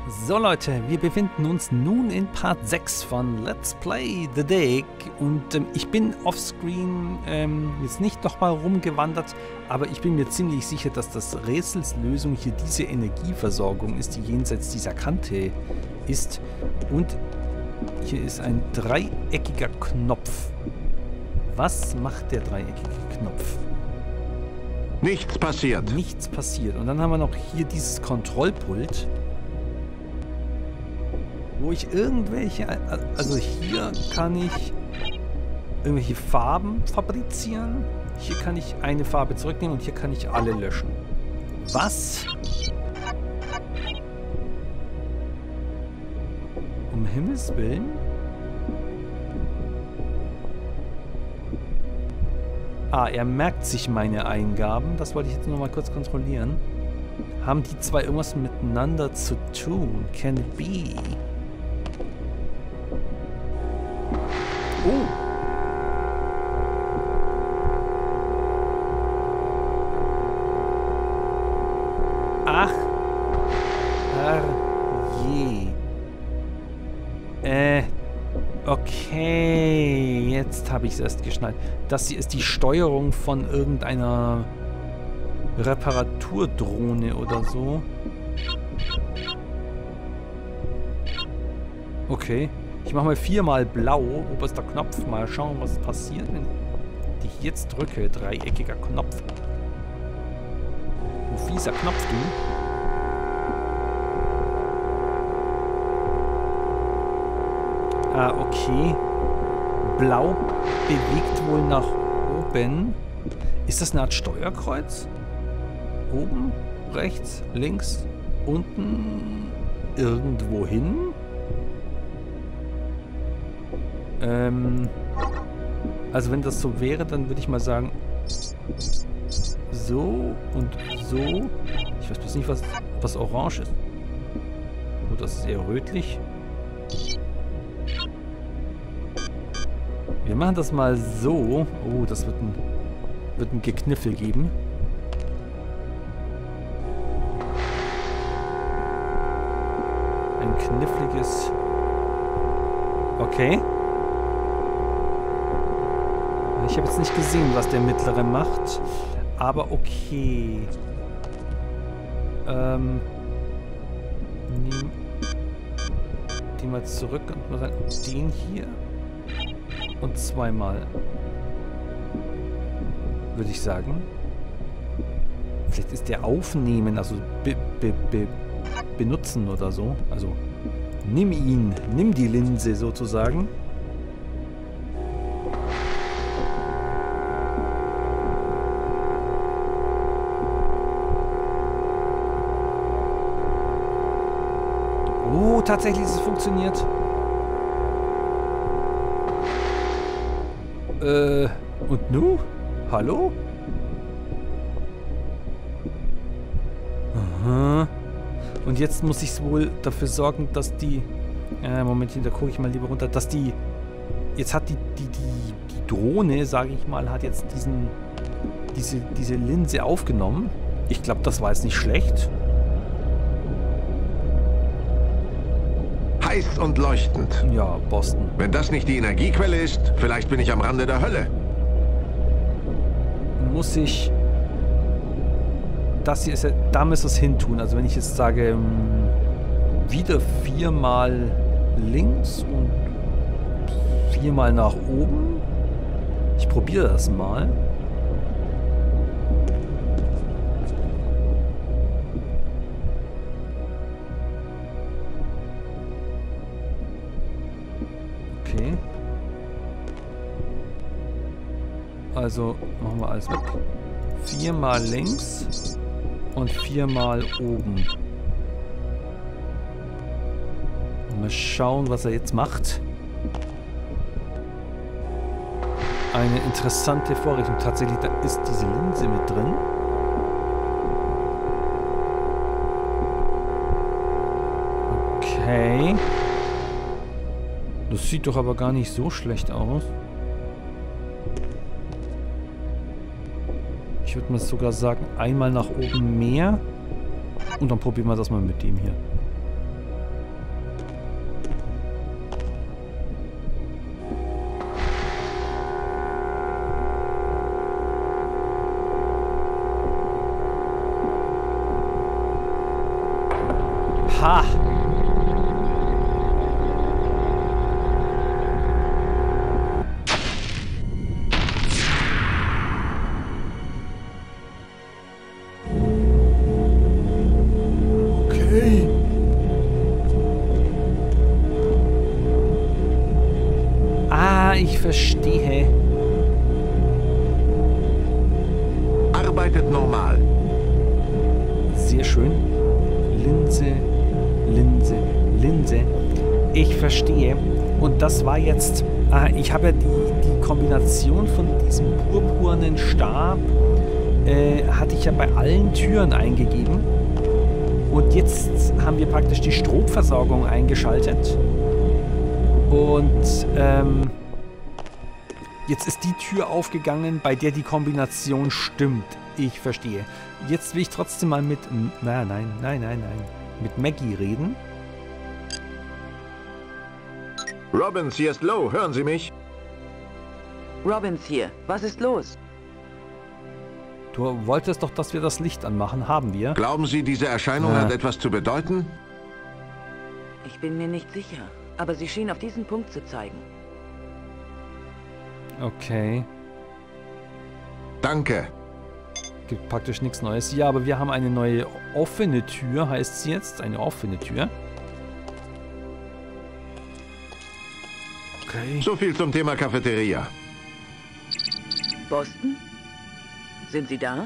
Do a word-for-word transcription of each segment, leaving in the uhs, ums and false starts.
So Leute, wir befinden uns nun in Part sechs von Let's Play The Dig und ähm, ich bin offscreen ähm, jetzt nicht nochmal rumgewandert, aber ich bin mir ziemlich sicher, dass das Rätsels Lösung hier diese Energieversorgung ist, die jenseits dieser Kante ist, und hier ist ein dreieckiger Knopf. Was macht der dreieckige Knopf? Nichts passiert. Nichts passiert. Und dann haben wir noch hier dieses Kontrollpult, wo ich irgendwelche, also hier kann ich irgendwelche Farben fabrizieren, hier kann ich eine Farbe zurücknehmen und hier kann ich alle löschen. Was? Um Himmels Willen? Ah, er merkt sich meine Eingaben, das wollte ich jetzt nur mal kurz kontrollieren. Haben die zwei irgendwas miteinander zu tun? Can it be? Oh. Ach. Herrje. Äh. Okay. Jetzt habe ich es erst geschnallt. Das hier ist die Steuerung von irgendeiner Reparaturdrohne oder so. Okay. Ich mache mal viermal blau, oberster Knopf. Mal schauen, was passiert, wenn ich jetzt drücke. Dreieckiger Knopf. Du fieser Knopf, du. Ah, okay. Blau bewegt wohl nach oben. Ist das eine Art Steuerkreuz? Oben, rechts, links, unten, irgendwo hin? Ähm, also wenn das so wäre, dann würde ich mal sagen, so und so. Ich weiß bloß nicht, was, was orange ist. Oh, das ist eher rötlich. Wir machen das mal so. Oh, das wird ein, wird ein Gekniffel geben. Ein kniffliges... Okay. Ich habe jetzt nicht gesehen, was der mittlere macht, aber okay. Ähm, nehmen den mal zurück und mal sagen, den hier und zweimal, würde ich sagen. Vielleicht ist der aufnehmen, also be, be, be, benutzen oder so. Also nimm ihn, nimm die Linse sozusagen. Oh, tatsächlich ist es funktioniert. Äh, und nu? Hallo? Aha. Und jetzt muss ich wohl dafür sorgen, dass die... Äh, Momentchen, da gucke ich mal lieber runter. Dass die... Jetzt hat die, die, die, die Drohne, sage ich mal, hat jetzt diesen... Diese, diese Linse aufgenommen. Ich glaube, das war jetzt nicht schlecht. Heiß und leuchtend. Ja, Boston. Wenn das nicht die Energiequelle ist, vielleicht bin ich am Rande der Hölle. Muss ich... Das hier ist ja... Da müssen wir es hin tun. Also wenn ich jetzt sage... Wieder viermal links und viermal nach oben. Ich probiere das mal. Okay. Also machen wir alles weg. Viermal links und viermal oben. Und mal schauen, was er jetzt macht. Eine interessante Vorrichtung. Tatsächlich, da ist diese Linse mit drin. Okay. Das sieht doch aber gar nicht so schlecht aus. Ich würde mal sogar sagen, einmal nach oben mehr. Und dann probieren wir das mal mit dem hier. Ha! Okay. Ah, ich verstehe. Arbeitet normal. Sehr schön. Linse, Linse, Linse. Ich verstehe. Und das war jetzt... Ah, ich habe ja die, die Kombination von diesem purpurnen Stab äh, hatte ich ja bei allen Türen eingegeben. Und jetzt haben wir praktisch die Stromversorgung eingeschaltet. Und ähm, jetzt ist die Tür aufgegangen, bei der die Kombination stimmt. Ich verstehe. Jetzt will ich trotzdem mal mit... Nein, nein, nein, nein, nein. Mit Maggie reden. Robbins, hier ist Low. Hören Sie mich? Robbins hier. Was ist los? Du wolltest doch, dass wir das Licht anmachen. Haben wir. Glauben Sie, diese Erscheinung Ja. hat etwas zu bedeuten? Ich bin mir nicht sicher, aber sie schien auf diesen Punkt zu zeigen. Okay. Danke. Gibt praktisch nichts Neues. Ja, aber wir haben eine neue offene Tür, heißt sie jetzt. Eine offene Tür. Okay. So viel zum Thema Cafeteria. Boston? Sind Sie da?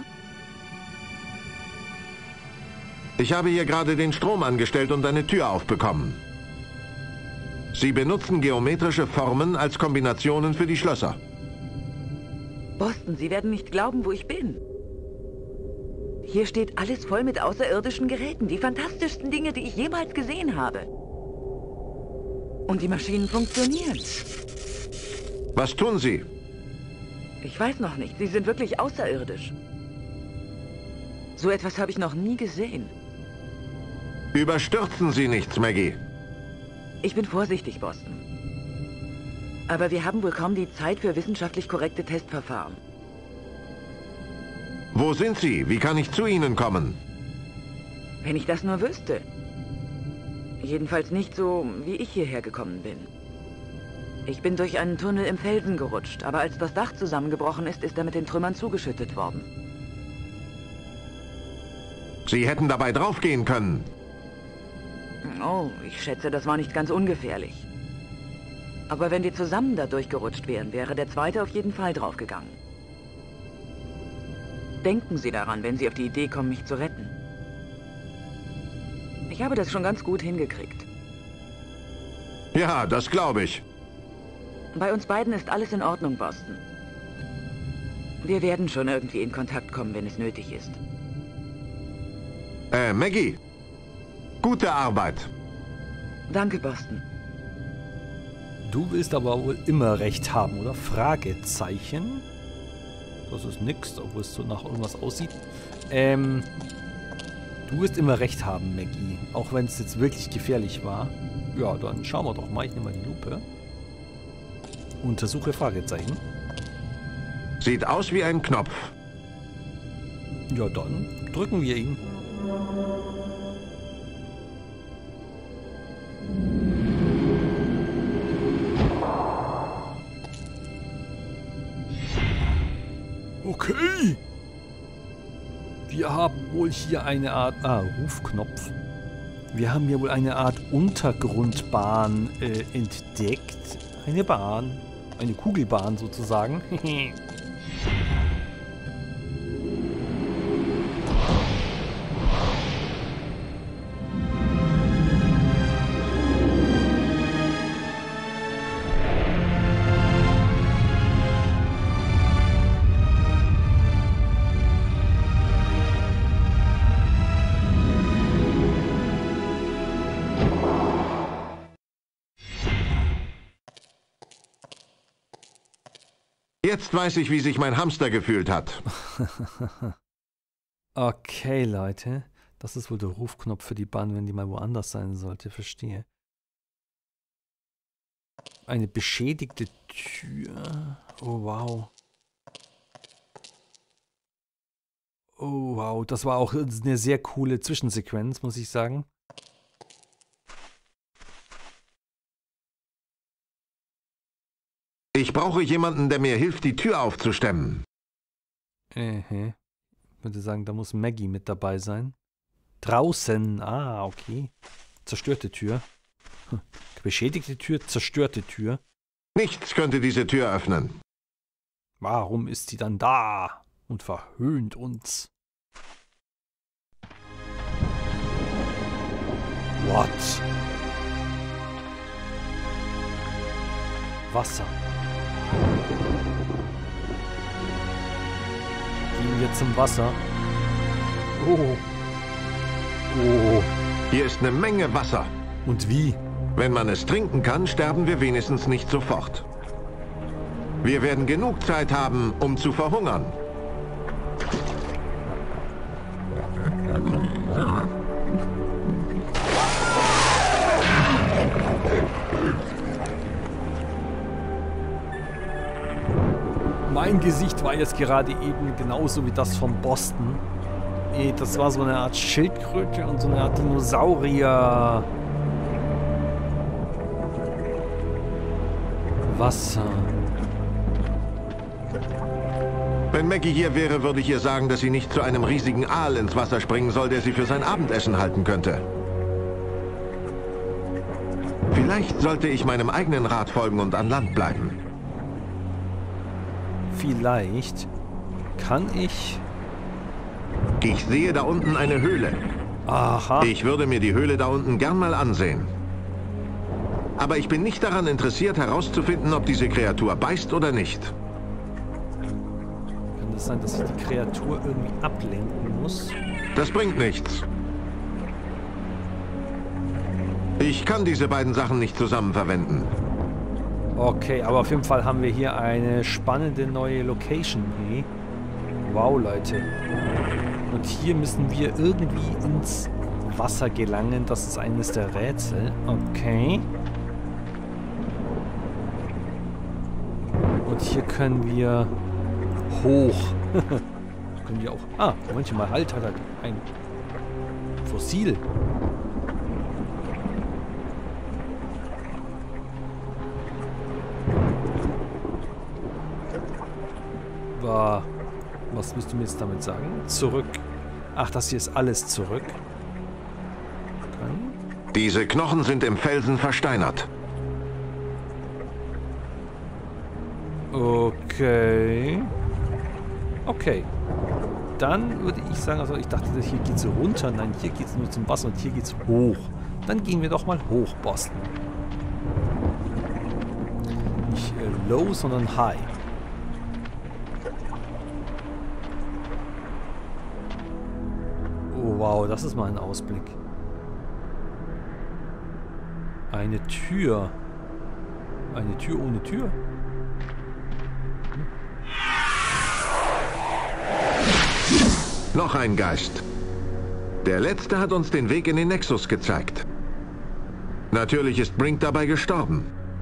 Ich habe hier gerade den Strom angestellt und eine Tür aufbekommen. Sie benutzen geometrische Formen als Kombinationen für die Schlösser. Boston, Sie werden nicht glauben, wo ich bin. Hier steht alles voll mit außerirdischen Geräten. Die fantastischsten Dinge, die ich jemals gesehen habe. Und die Maschinen funktionieren. Was tun Sie? Ich weiß noch nicht. Sie sind wirklich außerirdisch. So etwas habe ich noch nie gesehen. Überstürzen Sie nichts, Maggie. Ich bin vorsichtig, Boston. Aber wir haben wohl kaum die Zeit für wissenschaftlich korrekte Testverfahren. Wo sind Sie? Wie kann ich zu Ihnen kommen? Wenn ich das nur wüsste. Jedenfalls nicht so, wie ich hierher gekommen bin. Ich bin durch einen Tunnel im Felsen gerutscht, aber als das Dach zusammengebrochen ist, ist er mit den Trümmern zugeschüttet worden. Sie hätten dabei draufgehen können. Oh, ich schätze, das war nicht ganz ungefährlich. Aber wenn wir zusammen da durchgerutscht wären, wäre der Zweite auf jeden Fall draufgegangen. Denken Sie daran, wenn Sie auf die Idee kommen, mich zu retten. Ich habe das schon ganz gut hingekriegt. Ja, das glaube ich. Bei uns beiden ist alles in Ordnung, Boston. Wir werden schon irgendwie in Kontakt kommen, wenn es nötig ist. Äh, Maggie. Gute Arbeit. Danke, Boston. Du willst aber wohl immer recht haben, oder? Fragezeichen. Das ist nix, obwohl es so nach irgendwas aussieht. Ähm, du wirst immer recht haben, Maggie. Auch wenn es jetzt wirklich gefährlich war. Ja, dann schauen wir doch mal. Ich nehme mal die Lupe. Untersuche Fragezeichen. Sieht aus wie ein Knopf. Ja, dann drücken wir ihn. Okay. Wir haben wohl hier eine Art... Ah, Rufknopf. Wir haben hier wohl eine Art Untergrundbahn äh, entdeckt. Eine Bahn. Eine Kugelbahn sozusagen. Jetzt weiß ich, wie sich mein Hamster gefühlt hat. Okay, Leute. Das ist wohl der Rufknopf für die Bahn, wenn die mal woanders sein sollte. Verstehe. Eine beschädigte Tür. Oh, wow. Oh, wow. Das war auch eine sehr coole Zwischensequenz, muss ich sagen. Ich brauche jemanden, der mir hilft, die Tür aufzustemmen. Äh, ich würde sagen, da muss Maggie mit dabei sein. Draußen. Ah, okay. Zerstörte Tür. Hm. Beschädigte Tür, zerstörte Tür. Nichts könnte diese Tür öffnen. Warum ist sie dann da und verhöhnt uns? What? Wasser. Gehen wir zum Wasser. Oh. Oh. Hier ist eine Menge Wasser. Und wie? Wenn man es trinken kann, sterben wir wenigstens nicht sofort. Wir werden genug Zeit haben, um zu verhungern. Mein Gesicht war jetzt gerade eben genauso wie das von Boston. Das war so eine Art Schildkröte und so eine Art Dinosaurier. Wasser. Wenn Maggie hier wäre, würde ich ihr sagen, dass sie nicht zu einem riesigen Aal ins Wasser springen soll, der sie für sein Abendessen halten könnte. Vielleicht sollte ich meinem eigenen Rat folgen und an Land bleiben. Vielleicht kann ich... Ich sehe da unten eine Höhle. Aha. Ich würde mir die Höhle da unten gern mal ansehen. Aber ich bin nicht daran interessiert, herauszufinden, ob diese Kreatur beißt oder nicht. Kann das sein, dass ich die Kreatur irgendwie ablenken muss? Das bringt nichts. Ich kann diese beiden Sachen nicht zusammen verwenden. Okay, aber auf jeden Fall haben wir hier eine spannende neue Location. Hey. Wow, Leute. Und hier müssen wir irgendwie ins Wasser gelangen. Das ist eines der Rätsel. Okay. Und hier können wir hoch. Können wir auch... Ah, manchmal halt hat er ein Fossil. War... Was willst du mir jetzt damit sagen? Zurück. Ach, das hier ist alles zurück. Okay. Diese Knochen sind im Felsen versteinert. Okay. Okay. Dann würde ich sagen, also ich dachte, hier geht es runter. Nein, hier geht es nur zum Wasser und hier geht es hoch. Dann gehen wir doch mal hoch, Boston. Nicht äh, low, sondern high. Oh, wow, das ist mal ein Ausblick. Eine Tür. Eine Tür ohne Tür. Noch ein Geist. Der letzte hat uns den Weg in den Nexus gezeigt. Natürlich ist Brink dabei gestorben.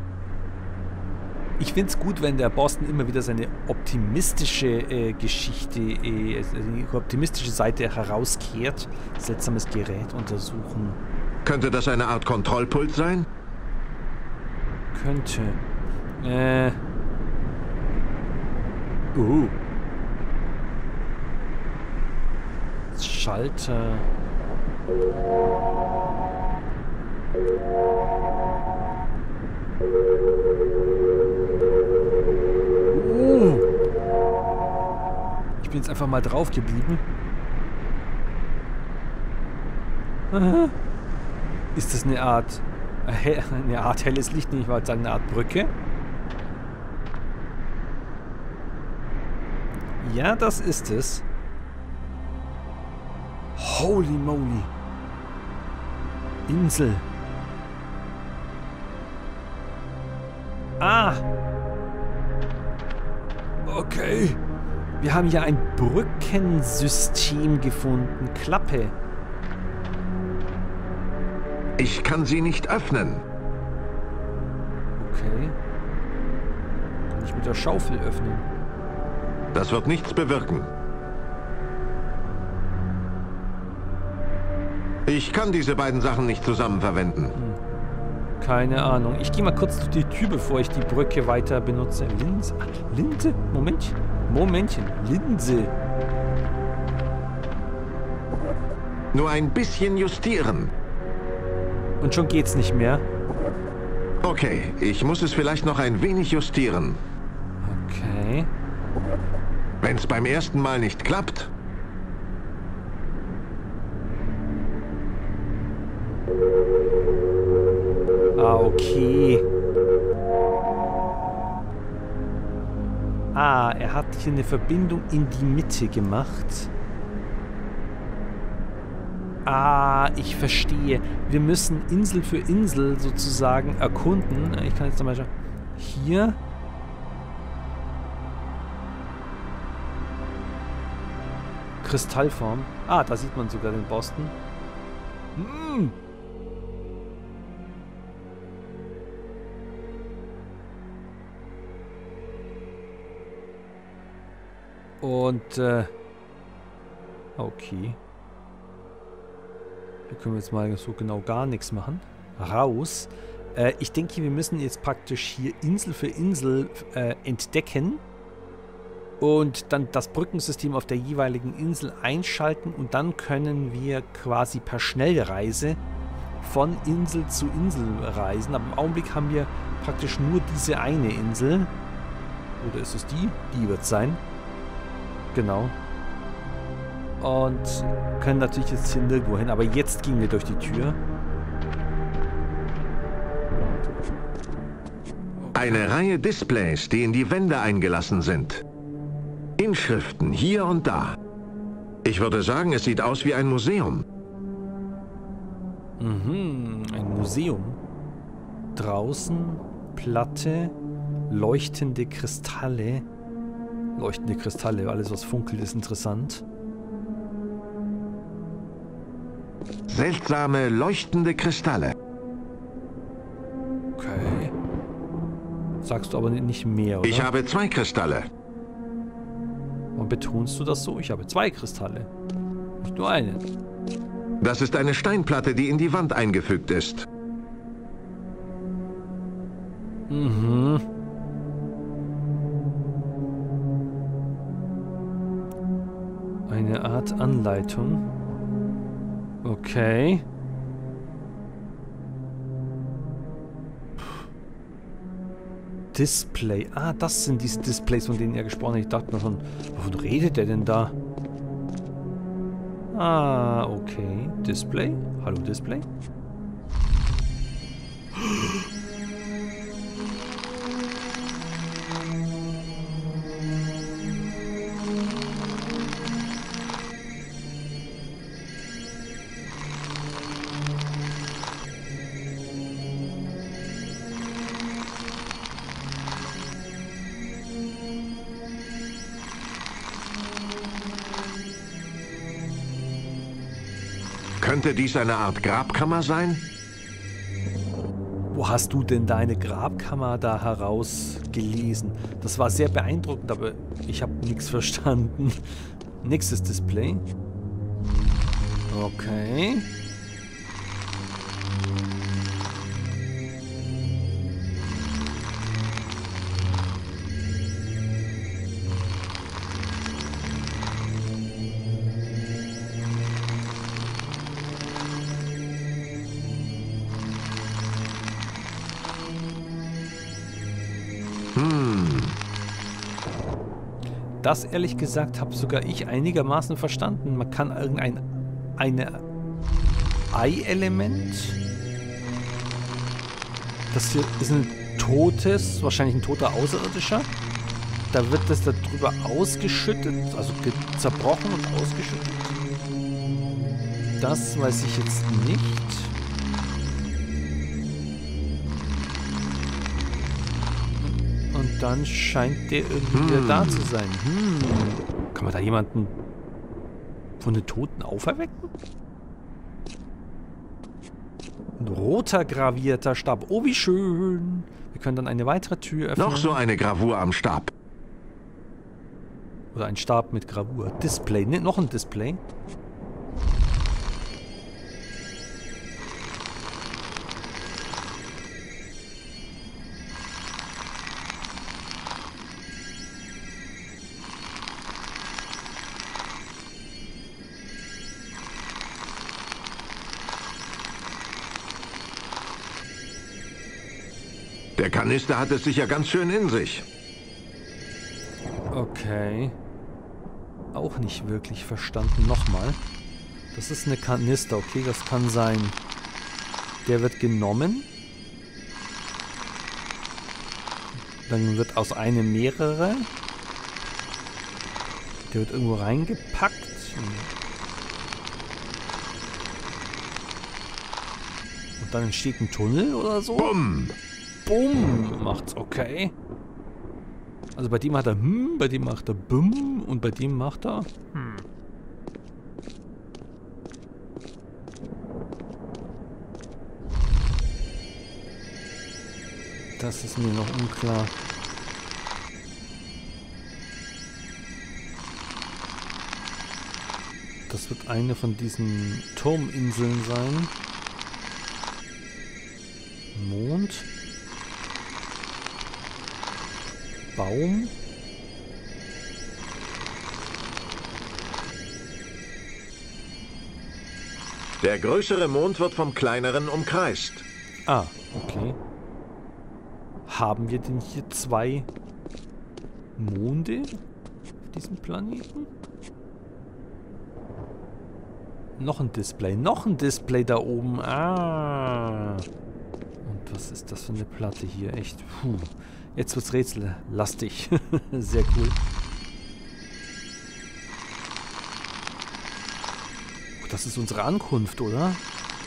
Ich finde es gut, wenn der Boston immer wieder seine optimistische äh, Geschichte, äh, die optimistische Seite herauskehrt. Seltsames Gerät untersuchen. Könnte das eine Art Kontrollpult sein? Könnte. Äh. Uh. Schalter. Uh. Ich bin jetzt einfach mal drauf geblieben. Aha. Ist das eine Art... Eine Art helles Licht? Nee, ich wollte sagen, eine Art Brücke. Ja, das ist es. Holy moly. Insel. Ah. Okay. Wir haben hier ein Brückensystem gefunden. Klappe. Ich kann sie nicht öffnen. Okay. Kann ich mit der Schaufel öffnen? Das wird nichts bewirken. Ich kann diese beiden Sachen nicht zusammen verwenden. Keine Ahnung. Ich gehe mal kurz durch die Tür, bevor ich die Brücke weiter benutze. Linse? Ah, Linse? Momentchen. Momentchen. Linse. Nur ein bisschen justieren. Und schon geht's nicht mehr. Okay, ich muss es vielleicht noch ein wenig justieren. Okay. Wenn es beim ersten Mal nicht klappt... Ah, okay. Ah, er hat hier eine Verbindung in die Mitte gemacht. Ah, ich verstehe. Wir müssen Insel für Insel sozusagen erkunden. Ich kann jetzt zum Beispiel hier... Kristallform. Ah, da sieht man sogar den Boston. Hm. Und, äh... okay. Hier können wir jetzt mal so genau gar nichts machen. Raus. Äh, ich denke, wir müssen jetzt praktisch hier Insel für Insel äh, entdecken. Und dann das Brückensystem auf der jeweiligen Insel einschalten. Und dann können wir quasi per Schnellreise von Insel zu Insel reisen. Aber im Augenblick haben wir praktisch nur diese eine Insel. Oder ist es die? Die wird es sein. Genau. Und können natürlich jetzt hier nirgendwo hin. Aber jetzt gehen wir durch die Tür. Eine Reihe Displays, die in die Wände eingelassen sind. Inschriften hier und da. Ich würde sagen, es sieht aus wie ein Museum. Mhm, ein Museum. Draußen, Platte, leuchtende Kristalle. Leuchtende Kristalle, alles was funkelt ist interessant. Seltsame, leuchtende Kristalle. Okay. Sagst du aber nicht mehr, oder? Ich habe zwei Kristalle. Und betonst du das so? Ich habe zwei Kristalle. Nicht nur einen. Das ist eine Steinplatte, die in die Wand eingefügt ist. Mhm. Eine Art Anleitung. Okay. Display. Ah, das sind diese Displays, von denen er gesprochen hat. Ich dachte mir schon, wovon redet er denn da? Ah, okay. Display. Hallo, Display. Könnte dies eine Art Grabkammer sein? Wo hast du denn deine Grabkammer da herausgelesen? Das war sehr beeindruckend, aber ich habe nichts verstanden. Nächstes Display. Okay. Das, ehrlich gesagt, habe sogar ich einigermaßen verstanden. Man kann irgendein eine Ei-Element. Das hier ist ein totes, wahrscheinlich ein toter Außerirdischer. Da wird das darüber ausgeschüttet, also zerbrochen und ausgeschüttet. Das weiß ich jetzt nicht. Und dann scheint der irgendwie hm. wieder da zu sein. Hm. Kann man da jemanden von den Toten auferwecken? Ein roter gravierter Stab. Oh, wie schön. Wir können dann eine weitere Tür öffnen. Noch so eine Gravur am Stab. Oder ein Stab mit Gravur. Display. Ne, noch ein Display. Der Kanister hat es sicher ganz schön in sich. Okay. Auch nicht wirklich verstanden. Nochmal. Das ist eine Kanister, okay, das kann sein. Der wird genommen. Dann wird aus einem mehrere. Der wird irgendwo reingepackt. Und dann entsteht ein Tunnel oder so. Bumm! Bumm! Macht's okay. Also bei dem hat er hm, bei dem macht er bumm und bei dem macht er hm. Das ist mir noch unklar. Das wird eine von diesen Turminseln sein. Mond. Baum. Der größere Mond wird vom kleineren umkreist. Ah, okay. Haben wir denn hier zwei Monde auf diesem Planeten? Noch ein Display, noch ein Display da oben. Ah. Und was ist das für eine Platte hier? Echt, puh. Jetzt wird's rätsellastig. Sehr cool. Oh, das ist unsere Ankunft, oder?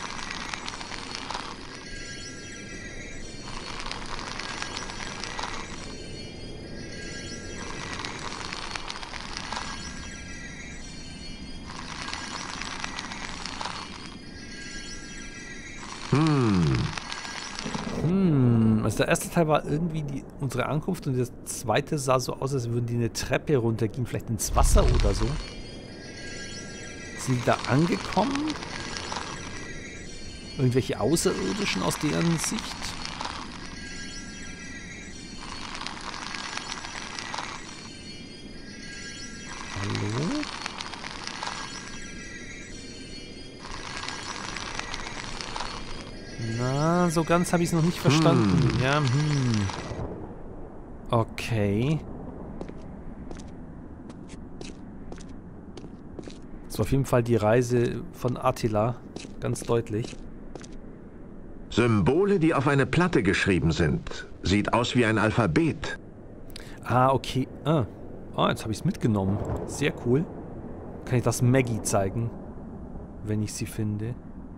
Hm. Hm, also der erste Teil war irgendwie die, unsere Ankunft und der zweite sah so aus, als würden die eine Treppe runtergehen, vielleicht ins Wasser oder so. Sind die da angekommen? Irgendwelche Außerirdischen aus deren Sicht? Hallo? Na, so ganz habe ich es noch nicht verstanden. Hm. Ja, hm. Okay. Das war auf jeden Fall die Reise von Attila. Ganz deutlich. Symbole, die auf eine Platte geschrieben sind. Sieht aus wie ein Alphabet. Ah, okay. Ah, ah jetzt habe ich es mitgenommen. Sehr cool. Kann ich das Maggie zeigen, wenn ich sie finde.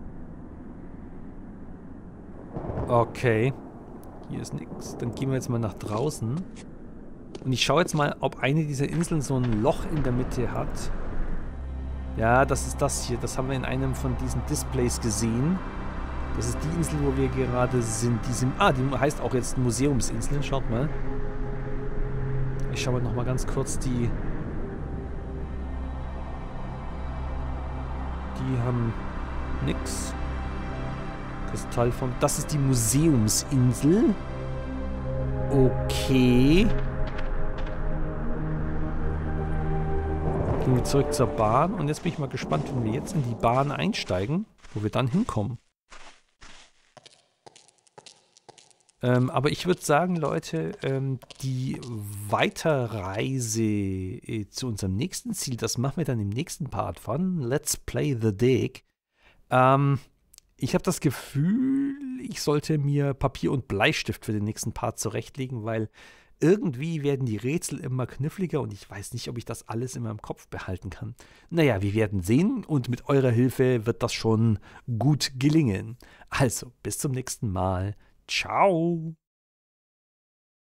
Okay. Hier ist nichts. Dann gehen wir jetzt mal nach draußen. Und ich schaue jetzt mal, ob eine dieser Inseln so ein Loch in der Mitte hat. Ja, das ist das hier. Das haben wir in einem von diesen Displays gesehen. Das ist die Insel, wo wir gerade sind. Die sind ah, die heißt auch jetzt Museumsinsel. Schaut mal. Ich schaue noch mal ganz kurz die... Die haben nix. Kristall von... Das ist die Museumsinsel. Okay. Gehen wir zurück zur Bahn. Und jetzt bin ich mal gespannt, wenn wir jetzt in die Bahn einsteigen, wo wir dann hinkommen. Ähm, aber ich würde sagen, Leute, ähm, die Weiterreise äh, zu unserem nächsten Ziel, das machen wir dann im nächsten Part von Let's Play the Dig. Ähm... Ich habe das Gefühl, ich sollte mir Papier und Bleistift für den nächsten Part zurechtlegen, weil irgendwie werden die Rätsel immer kniffliger und ich weiß nicht, ob ich das alles in meinem Kopf behalten kann. Naja, wir werden sehen und mit eurer Hilfe wird das schon gut gelingen. Also, bis zum nächsten Mal. Ciao!